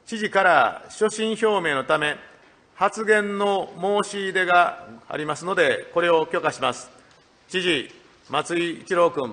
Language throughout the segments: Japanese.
知事から所信表明のため、発言の申し入れがありますので、これを許可します。知事、松井一郎君。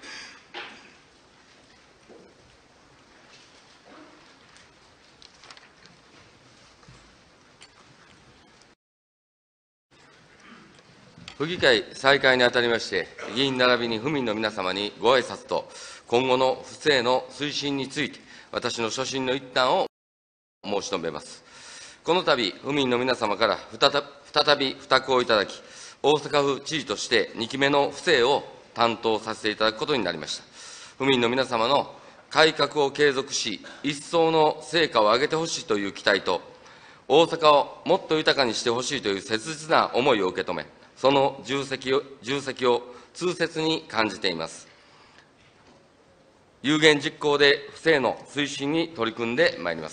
府議会再開にあたりまして、議員並びに府民の皆様にご挨拶と、今後の府政の推進について、私の所信の一端を申し述べます。この度、府民の皆様から再び付託をいただき、大阪府知事として2期目の府政を担当させていただくことになりました。府民の皆様の改革を継続し、一層の成果を上げてほしいという期待と、大阪をもっと豊かにしてほしいという切実な思いを受け止め、その重責を痛切に感じています。有言実行で府政の推進に取り組んでまいります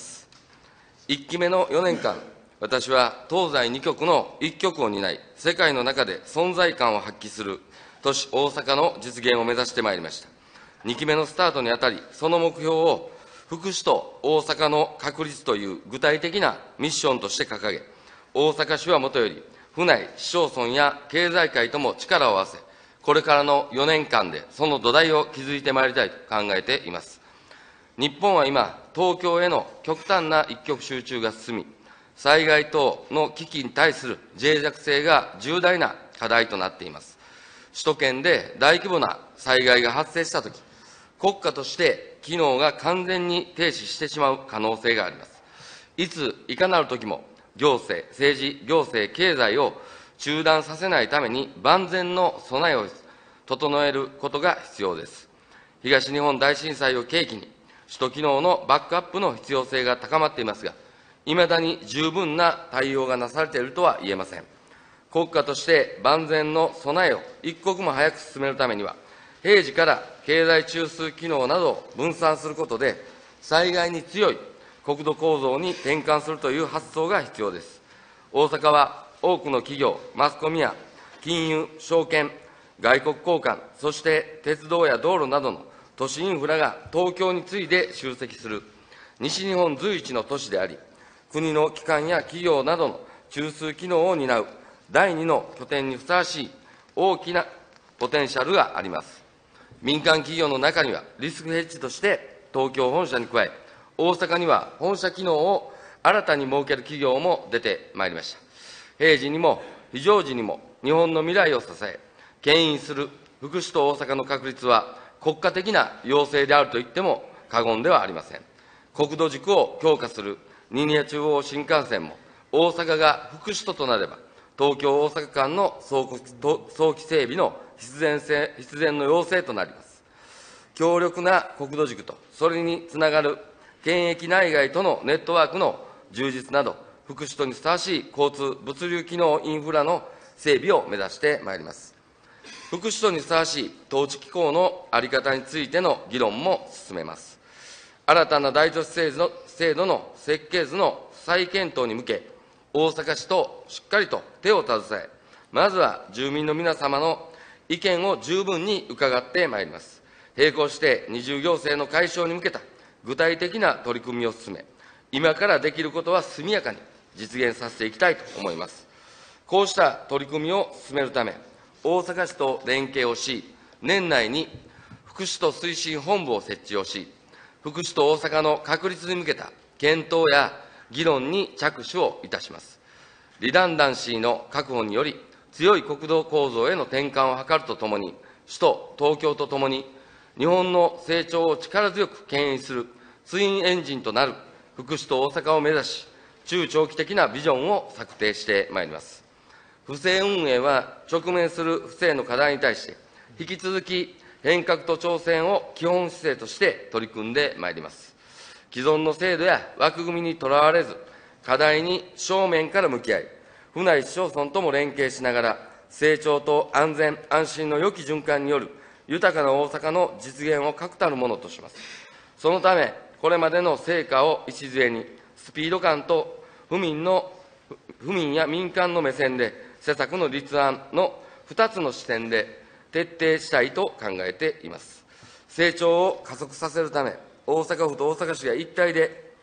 。1期目の4年間、私は東西2極の一極を担い、世界の中で存在感を発揮する都市大阪の実現を目指してまいりました。2期目のスタートにあたり、その目標を福祉と大阪の確立という具体的なミッションとして掲げ、大阪市はもとより、府内市町村や経済界とも力を合わせ、これからの4年間でその土台を築いてまいりたいと考えています。日本は今、東京への極端な一極集中が進み、災害等の危機に対する脆弱性が重大な課題となっています。首都圏で大規模な災害が発生したとき、国家として機能が完全に停止してしまう可能性があります。いつ、いかなるときも、行政、政治、行政、経済を中断させないために万全の備えを整えることが必要です。東日本大震災を契機に、首都機能のバックアップの必要性が高まっていますが、いまだに十分な対応がなされているとは言えません。国家として万全の備えを一刻も早く進めるためには、平時から経済中枢機能などを分散することで、災害に強い国土構造に転換するという発想が必要です。大阪は多くの企業、マスコミや金融、証券、外国交換、そして鉄道や道路などの都市インフラが東京に次いで集積する西日本随一の都市であり、国の機関や企業などの中枢機能を担う第二の拠点にふさわしい大きなポテンシャルがあります。民間企業の中にはリスクヘッジとして東京本社に加え、大阪には本社機能を新たに設ける企業も出てまいりました。平時にも非常時にも日本の未来を支え、牽引する福祉と大阪の確立は国家的な要請であると言っても過言ではありません。国土軸を強化するリニア中央新幹線も、大阪が福祉都となれば、東京・大阪間の早期整備の必然の要請となります。強力な国土軸と、それにつながる県域内外とのネットワークの充実など、福祉都にふさわしい交通・物流機能インフラの整備を目指してまいります。福祉都にふさわしい統治機構の在り方についての議論も進めます。新たな大都市制度の設計図の再検討に向け、大阪市としっかりと手を携え、まずは住民の皆様の意見を十分に伺ってまいります。並行して二重行政の解消に向けた具体的な取り組みを進め、今からできることは速やかに実現させていきたいと思います。こうした取り組みを進めるため、大阪市と連携をし、年内に福祉と推進本部を設置をし、福祉と大阪の確立に向けた検討や議論に着手をいたします。リダンダンシーの確保により、強い国土構造への転換を図るとともに、首都東京とともに、日本の成長を力強く牽引するツインエンジンとなる福祉と大阪を目指し、中長期的なビジョンを策定してまいります。府政運営は直面する府政の課題に対して、引き続き変革と挑戦を基本姿勢として取り組んでまいります。既存の制度や枠組みにとらわれず、課題に正面から向き合い、府内市町村とも連携しながら、成長と安全・安心の良き循環による豊かな大阪の実現を確たるものとします。そのため、これまでの成果を礎に、スピード感と府民や民間の目線で、施策の立案の2つの視点で徹底したいと考えています。成長を加速させるため、大阪府と大阪市が一体で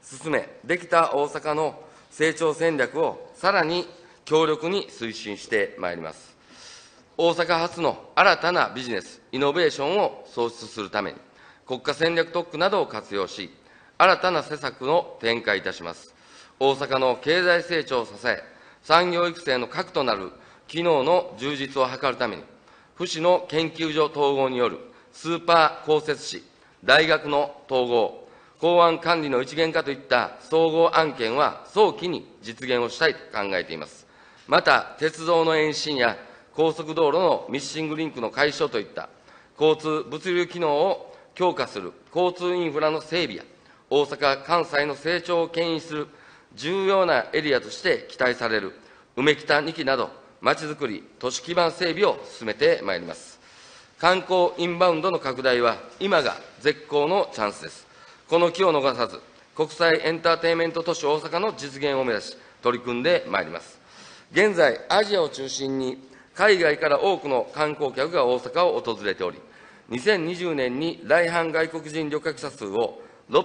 進め、できた大阪の成長戦略をさらに強力に推進してまいります。大阪発の新たなビジネス、イノベーションを創出するために、国家戦略特区などを活用し、新たな施策を展開いたします。大阪の経済成長を支え、産業育成の核となる機能の充実を図るために、府市の研究所統合によるスーパー公設市、大学の統合、港湾管理の一元化といった総合案件は早期に実現をしたいと考えています。また、鉄道の延伸や高速道路のミッシングリンクの解消といった交通・物流機能を強化する交通インフラの整備や、大阪・関西の成長を牽引する重要なエリアとして期待される梅北2期など、まちづくり、都市基盤整備を進めてまいります。観光インバウンドの拡大は、今が絶好のチャンスです。この機を逃さず、国際エンターテインメント都市大阪の実現を目指し、取り組んでまいります。現在、アジアを中心に、海外から多くの観光客が大阪を訪れており、2020年に来阪外国人旅客者数を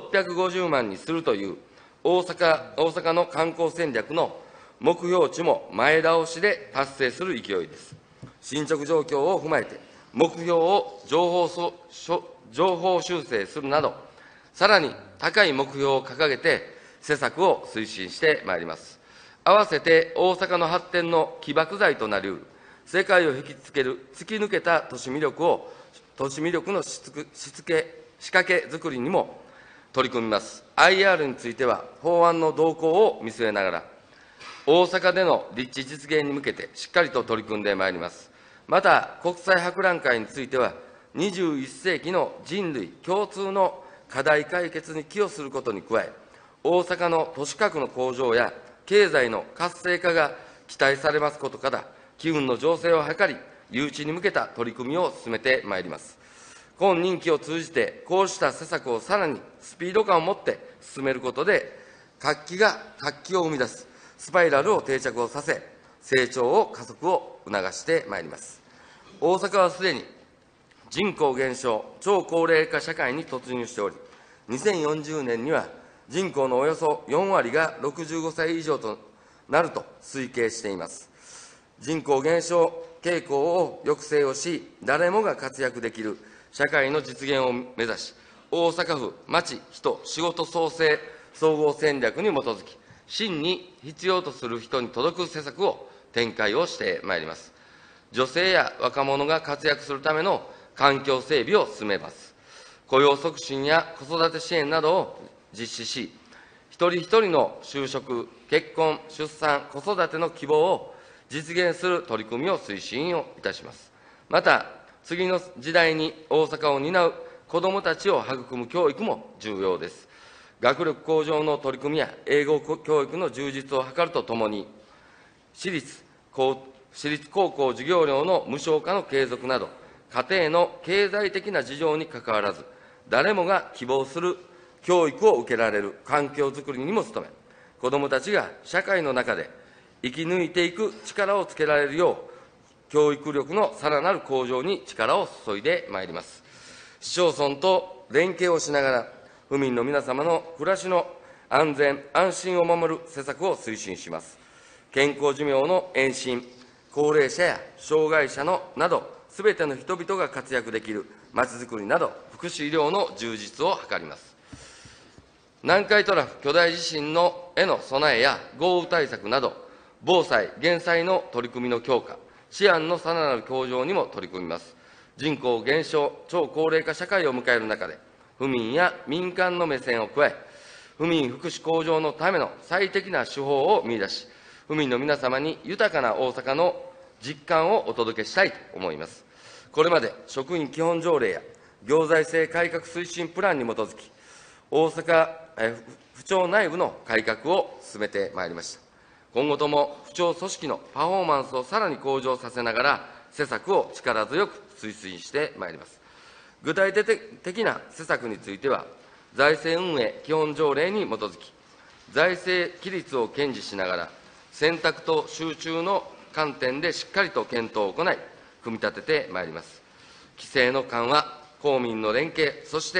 650万にするという大阪の観光戦略の目標値も前倒しで達成する勢いです。進捗状況を踏まえて、目標を上方修正するなど、さらに高い目標を掲げて、施策を推進してまいります。合わせて大阪の発展の起爆剤となりうる、世界を引きつける突き抜けた都市魅力の仕掛け作りにも取り組みます。IR については、法案の動向を見据えながら、大阪での立地実現に向けてしっかりと取り組んでまいります。また、国際博覧会については、21世紀の人類共通の課題解決に寄与することに加え、大阪の都市核の向上や経済の活性化が期待されますことから、機運の醸成を図り、誘致に向けた取り組みを進めてまいります。今任期を通じて、こうした施策をさらにスピード感を持って進めることで、活気を生み出すスパイラルを定着をさせ、成長を加速を促してまいります。大阪はすでに人口減少、超高齢化社会に突入しており、2040年には人口のおよそ4割が65歳以上となると推計しています。人口減少傾向を抑制をし、誰もが活躍できる社会の実現を目指し、大阪府まち人仕事創生総合戦略に基づき、真に必要とする人に届く施策を展開をしてまいります。女性や若者が活躍するための環境整備を進めます。雇用促進や子育て支援などを実施し、一人一人の就職、結婚、出産、子育ての希望を実現する取り組みを推進をいたします。また、次の時代に大阪を担う子どもたちを育む教育も重要です。学力向上の取り組みや英語教育の充実を図るとともに、私立高校授業料の無償化の継続など、家庭の経済的な事情にかかわらず、誰もが希望する教育を受けられる環境づくりにも努め、子どもたちが社会の中で生き抜いていく力をつけられるよう、教育力のさらなる向上に力を注いでまいります。市町村と連携をしながら、府民の皆様の暮らしの安全・安心を守る施策を推進します。健康寿命の延伸、高齢者や障害者など、すべての人々が活躍できるまちづくりなど、福祉医療の充実を図ります。南海トラフ巨大地震への備えや豪雨対策など、防災・減災の取り組みの強化、治安のさらなる向上にも取り組みます。人口減少、超高齢化社会を迎える中で、府民や民間の目線を加え、府民福祉向上のための最適な手法を見出し、府民の皆様に豊かな大阪の実感をお届けしたいと思います。これまで職員基本条例や行財政改革推進プランに基づき、大阪府庁内部の改革を進めてまいりました。今後とも府庁組織のパフォーマンスをさらに向上させながら、施策を力強く推進してまいります。具体的な施策については、財政運営基本条例に基づき、財政規律を堅持しながら、選択と集中の観点でしっかりと検討を行い、組み立ててまいります。規制の緩和、公民の連携、そして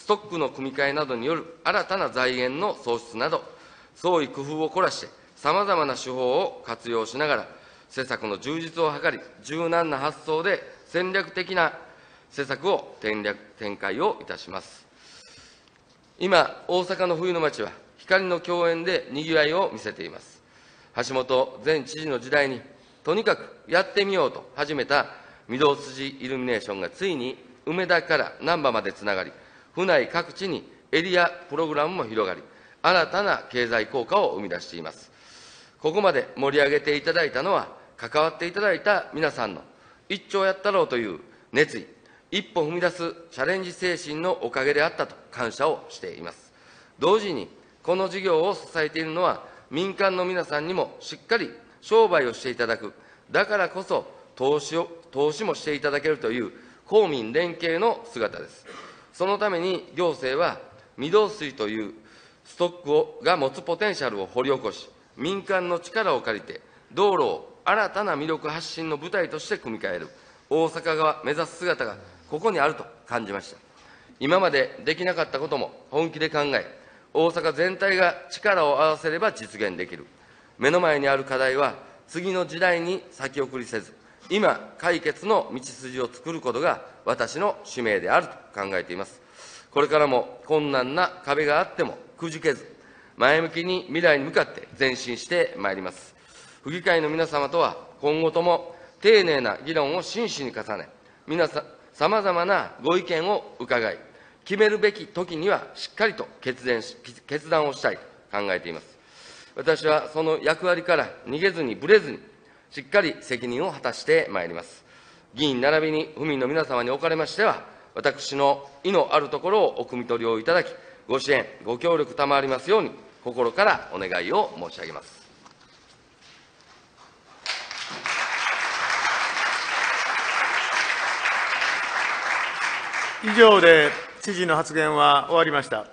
ストックの組み替えなどによる新たな財源の創出など、創意工夫を凝らして、さまざまな手法を活用しながら、施策の充実を図り、柔軟な発想で戦略的な施策を展開をいたします。今、大阪の冬の街は、光の共演でにぎわいを見せています。橋本前知事の時代に、とにかくやってみようと始めた御堂筋イルミネーションがついに梅田から難波までつながり、府内各地にエリアプログラムも広がり、新たな経済効果を生み出しています。ここまで盛り上げていただいたのは、関わっていただいた皆さんの一丁やったろうという熱意、一歩踏み出すチャレンジ精神のおかげであったと感謝をしています。同時に、この事業を支えているのは、民間の皆さんにもしっかり商売をしていただく、だからこそ投資もしていただけるという公民連携の姿です。そのために行政は、御堂筋というストックが持つポテンシャルを掘り起こし、民間の力を借りて、道路を新たな魅力発信の舞台として組み替える、大阪が目指す姿がここにあると感じました。今までできなかったことも本気で考え、大阪全体が力を合わせれば実現できる。目の前にある課題は、次の時代に先送りせず、今、解決の道筋を作ることが私の使命であると考えています。これからも困難な壁があってもくじけず、前向きに未来に向かって前進してまいります。府議会の皆様とは今後とも丁寧な議論を真摯に重ね、さまざまなご意見を伺い、決めるべき時にはしっかりと決断をしたいと考えています。私はその役割から逃げずにぶれずに、しっかり責任を果たしてまいります。議員並びに府民の皆様におかれましては、私の意のあるところをお汲み取りをいただき、ご支援、ご協力賜りますように、心からお願いを申し上げます。 以上で知事の発言は終わりました。